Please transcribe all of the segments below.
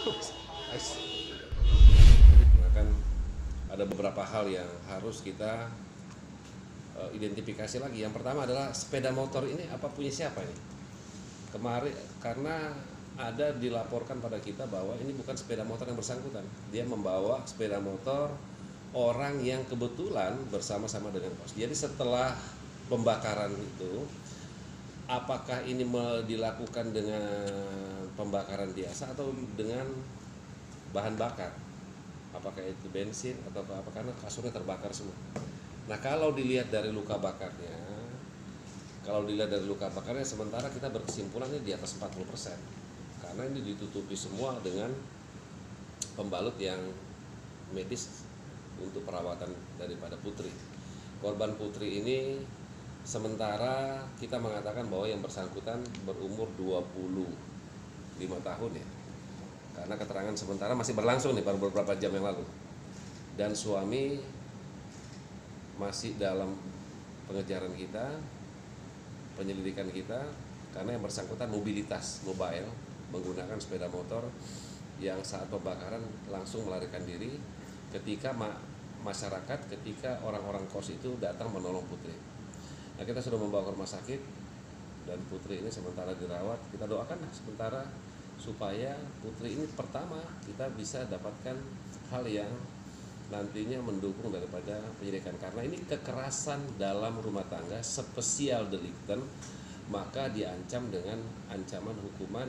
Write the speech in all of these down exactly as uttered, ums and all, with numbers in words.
Kan ada beberapa hal yang harus kita uh, identifikasi lagi. Yang pertama adalah sepeda motor ini apa punya siapa ini? Kemarin karena ada dilaporkan pada kita bahwa ini bukan sepeda motor yang bersangkutan. Dia membawa sepeda motor orang yang kebetulan bersama-sama dengan kos. Jadi setelah pembakaran itu, apakah ini dilakukan dengan pembakaran biasa atau dengan bahan bakar? Apakah itu bensin atau apa, karena kasurnya terbakar semua. Nah, kalau dilihat dari luka bakarnya, kalau dilihat dari luka bakarnya sementara kita berkesimpulannya di atas empat puluh persen. Karena ini ditutupi semua dengan pembalut yang medis untuk perawatan daripada Putri. Korban Putri ini sementara kita mengatakan bahwa yang bersangkutan berumur dua puluh lima tahun ya. Karena keterangan sementara masih berlangsung nih baru beberapa jam yang lalu. Dan suami masih dalam pengejaran kita, penyelidikan kita, karena yang bersangkutan mobilitas mobile menggunakan sepeda motor yang saat pembakaran langsung melarikan diri ketika ma masyarakat, ketika orang-orang kos itu datang menolong Putri. Nah, kita sudah membawa ke rumah sakit dan Putri ini sementara dirawat. Kita doakan sementara supaya Putri ini pertama kita bisa dapatkan hal yang nantinya mendukung daripada penyidikan, karena ini kekerasan dalam rumah tangga spesial delikten, maka diancam dengan ancaman hukuman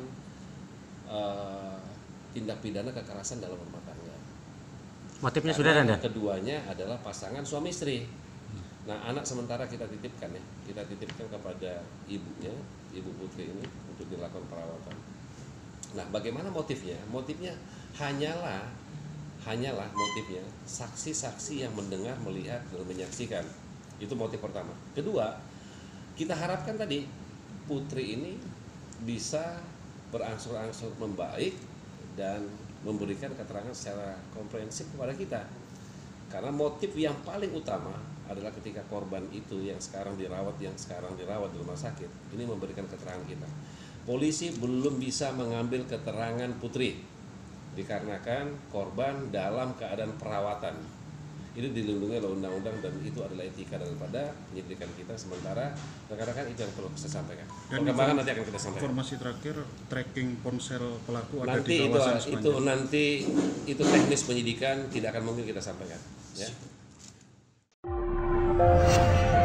uh, tindak pidana kekerasan dalam rumah tangga. Motifnya karena sudah ada? Keduanya adalah pasangan suami istri. Nah, anak sementara kita titipkan ya, kita titipkan kepada ibunya, ibu Putri ini untuk dilakukan perawatan. Nah, bagaimana motifnya? Motifnya hanyalah hanyalah motifnya saksi-saksi yang mendengar, melihat, dan menyaksikan. Itu motif pertama. Kedua, kita harapkan tadi Putri ini bisa berangsur-angsur membaik dan memberikan keterangan secara komprehensif kepada kita. Karena motif yang paling utama adalah ketika korban itu yang sekarang dirawat, yang sekarang dirawat di rumah sakit, ini memberikan keterangan kita. Polisi belum bisa mengambil keterangan Putri dikarenakan korban dalam keadaan perawatan. Itu dilindungi oleh undang-undang dan itu adalah etika daripada penyelidikan kita. Sementara rekan-rekan itu yang perlu saya sampaikan. Dan perkembangan nanti akan kita sampaikan. Informasi terakhir, tracking ponsel pelaku ada nanti di kawasan itu, itu nanti itu teknis penyidikan tidak akan mungkin kita sampaikan. Ya.